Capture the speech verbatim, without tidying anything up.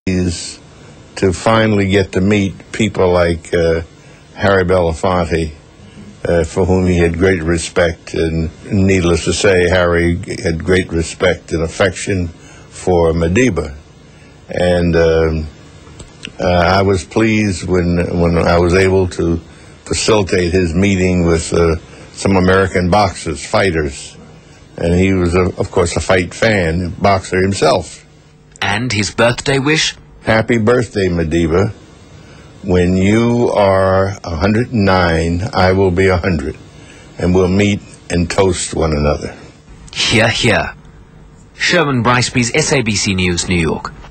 is to finally get to meet people like uh, Harry Belafonte, uh, for whom he had great respect. And needless to say, Harry had great respect and affection for Madiba. And uh, uh, I was pleased when, when I was able to facilitate his meeting with uh, some American boxers, fighters. And he was, a, of course, a fight fan, boxer himself. And his birthday wish? Happy birthday, Madiba. When you are one hundred nine, I will be one hundred, and we'll meet and toast one another. Hear, hear. Sherman Bryceby's S A B C News, New York.